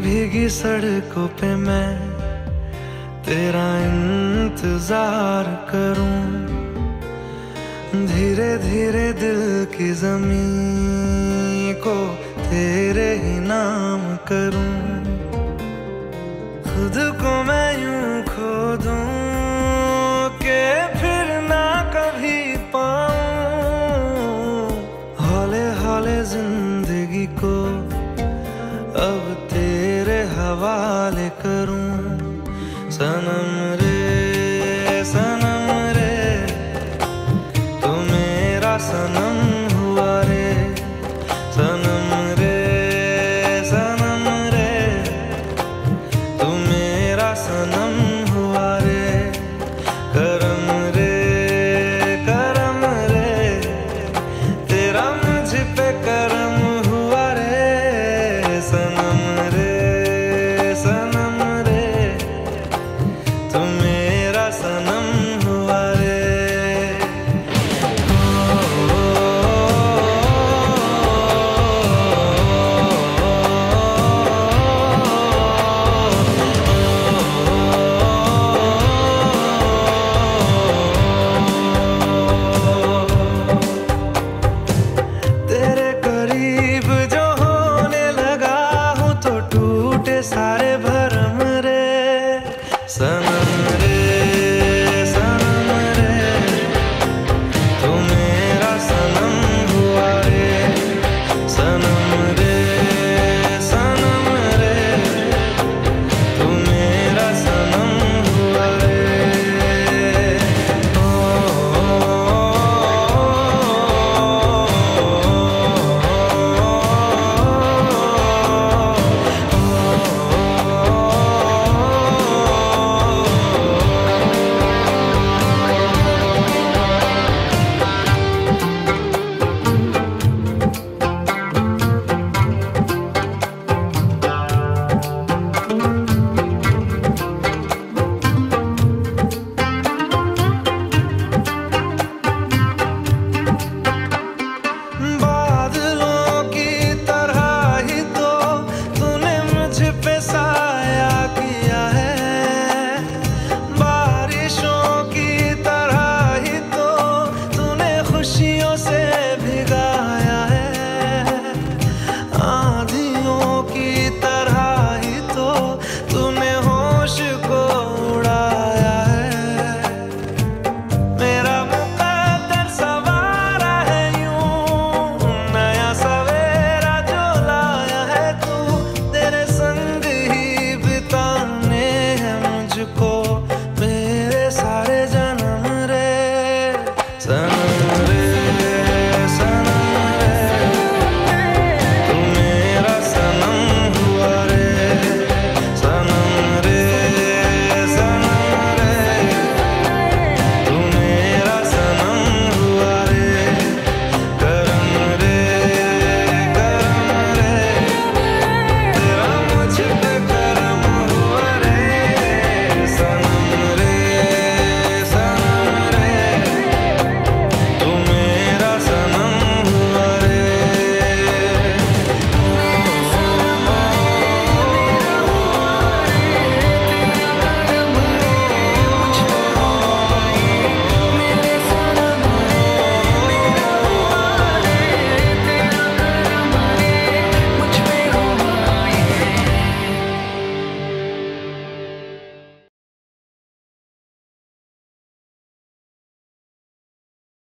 भीगी सड़कों पे मैं तेरा इंतजार करूं, धीरे धीरे दिल की ज़मीं को तेरे ही नाम करूं। खुद को मैं यूं खो दूं कि फिर ना कभी पाऊं, हौले हौले जिंदगी को अब तेरे हवाले करूं। सनम रे सनम रे, तू मेरा सनम हुआ रे। सनम रे सनम रे, तू मेरा सनम हुआ रे। करम रे तेरा मुझ पे करम हुआ रे। सनम रे सनम रे, तू मेरा सनम हुआ रे। तेरे करीब जो होने लगा हूँ तो टूटे सारे भरम रे। सनम रे सनम रे, तू मेरा सनम हुआ रे। सनम रे सनम रे, तू मेरा सनम हुआ रे। बादलों की तरह ही तो तूने मुझ पे साया किया है, बारिशों की तरह ही तो तूने खुशियों से भिगाया है, आंधियों की तरह ही तो तूने होश को उड़ाया है। मेरा मुकद्दर सवारा है यूं, नया सवेरा जो लाया है तू। तेरे संग ही बिताने हैं मुझको मेरे सारे जन्म रे। सनम